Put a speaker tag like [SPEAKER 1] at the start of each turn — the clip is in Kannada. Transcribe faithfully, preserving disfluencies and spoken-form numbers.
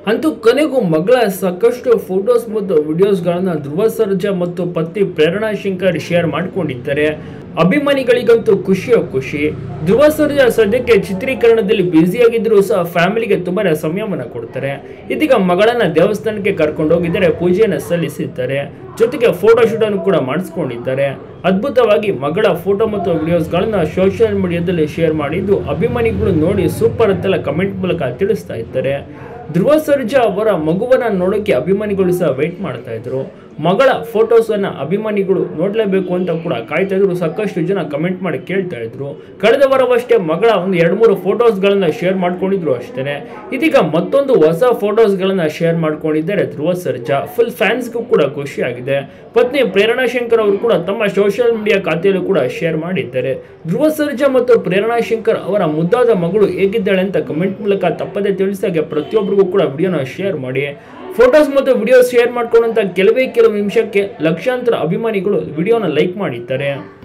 [SPEAKER 1] ಅಂತೂ ಕೊನೆಗೂ ಮಗಳ ಸಾಕಷ್ಟು ಫೋಟೋಸ್ ಮತ್ತು ವಿಡಿಯೋಸ್ಗಳನ್ನ ಧ್ರುವ ಸರ್ಜಾ ಮತ್ತು ಪತ್ನಿ ಪ್ರೇರಣಾ ಶಂಕರ್ ಶೇರ್ ಮಾಡಿಕೊಂಡಿದ್ದಾರೆ. ಅಭಿಮಾನಿಗಳಿಗಂತೂ ಖುಷಿಯೋ ಖುಷಿ. ಧ್ರುವ ಸರ್ಜಾ ಸದ್ಯಕ್ಕೆ ಚಿತ್ರೀಕರಣದಲ್ಲಿ ಬ್ಯುಸಿಯಾಗಿದ್ದರೂ ಸಹ ಫ್ಯಾಮಿಲಿಗೆ ತುಂಬಾನೇ ಸಮಯವನ್ನು ಕೊಡ್ತಾರೆ. ಇದೀಗ ಮಗಳನ್ನ ದೇವಸ್ಥಾನಕ್ಕೆ ಕರ್ಕೊಂಡು ಹೋಗಿದ್ದಾರೆ, ಪೂಜೆಯನ್ನು ಸಲ್ಲಿಸಿದ್ದಾರೆ, ಜೊತೆಗೆ ಫೋಟೋ ಶೂಟ್ ಅನ್ನು ಕೂಡ ಮಾಡಿಸ್ಕೊಂಡಿದ್ದಾರೆ. ಅದ್ಭುತವಾಗಿ ಮಗಳ ಫೋಟೋ ಮತ್ತು ವಿಡಿಯೋಸ್ಗಳನ್ನ ಸೋಷಿಯಲ್ ಮೀಡಿಯಾದಲ್ಲಿ ಶೇರ್ ಮಾಡಿದ್ದು ಅಭಿಮಾನಿಗಳು ನೋಡಿ ಸೂಪರ್ ಅಂತೆಲ್ಲ ಕಮೆಂಟ್ ಮೂಲಕ ತಿಳಿಸ್ತಾ ಇದ್ದಾರೆ. ಧ್ರುವ ಸರ್ಜಾ ಅವರ ಮಗುವನ್ನ ನೋಡೋಕೆ ಅಭಿಮಾನಿಗಳು ಸಹ ವೇಟ್ ಮಾಡ್ತಾ ಇದ್ರು. ಮಗಳ ಫೋಟೋಸ್ ಅನ್ನ ಅಭಿಮಾನಿಗಳು ನೋಡ್ಲೇಬೇಕು ಅಂತ ಕೂಡ ಕಾಯ್ತಾ ಇದ್ರು. ಸಾಕಷ್ಟು ಜನ ಕಮೆಂಟ್ ಮಾಡಿ ಕೇಳ್ತಾ ಇದ್ರು. ಕಳೆದ ವಾರವಷ್ಟೇ ಮಗಳ ಒಂದು ಎರಡು ಮೂರು ಫೋಟೋಸ್ ಗಳನ್ನ ಶೇರ್ ಮಾಡ್ಕೊಂಡಿದ್ರು ಅಷ್ಟೇ. ಇದೀಗ ಮತ್ತೊಂದು ಹೊಸ ಫೋಟೋಸ್ ಗಳನ್ನ ಶೇರ್ ಮಾಡ್ಕೊಂಡಿದ್ದಾರೆ ಧ್ರುವ ಸರ್ಜಾ. ಫುಲ್ ಫ್ಯಾನ್ಸ್ಗೂ ಕೂಡ ಖುಷಿ ಆಗಿದೆ. ಪತ್ನಿ ಪ್ರೇರಣಾ ಶಂಕರ್ ಅವರು ಕೂಡ ತಮ್ಮ ಸೋಷಿಯಲ್ ಮೀಡಿಯಾ ಖಾತೆಯಲ್ಲೂ ಕೂಡ ಶೇರ್ ಮಾಡಿದ್ದಾರೆ. ಧ್ರುವ ಸರ್ಜಾ ಮತ್ತು ಪ್ರೇರಣಾ ಶಂಕರ್ ಅವರ ಮುದ್ದಾದ ಮಗಳು ಹೇಗಿದ್ದಾಳೆ ಅಂತ ಕಮೆಂಟ್ ಮೂಲಕ ತಪ್ಪದೆ ತಿಳಿಸಾಗೆ ಪ್ರತಿಯೊಬ್ಬರಿಗೂ ಕೂಡ ವಿಡಿಯೋನ ಶೇರ್ ಮಾಡಿ. ಫೋಟೋಸ್ ಮತ್ತು ವಿಡಿಯೋ ಶೇರ್ ಮಾಡ್ಕೊಂಡಂತ ಕೆಲವೇ ಕೆಲವು ನಿಮಿಷಕ್ಕೆ ಲಕ್ಷಾಂತರ ಅಭಿಮಾನಿಗಳು ವಿಡಿಯೋನ ಲೈಕ್ ಮಾಡಿದ್ದಾರೆ.